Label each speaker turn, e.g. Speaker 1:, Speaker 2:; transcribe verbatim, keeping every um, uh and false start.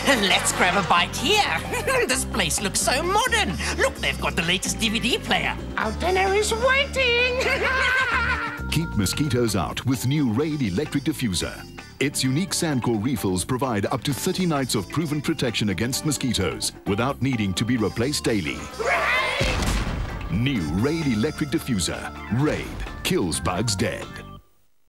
Speaker 1: Let's grab a bite here. This place looks so modern. Look, they've got the latest D V D player.
Speaker 2: Our dinner is waiting.
Speaker 3: Keep mosquitoes out with new Raid electric diffuser. Its unique Sandcore refills provide up to thirty nights of proven protection against mosquitoes without needing to be replaced daily.
Speaker 2: Raid!
Speaker 3: New Raid electric diffuser. Raid kills bugs dead.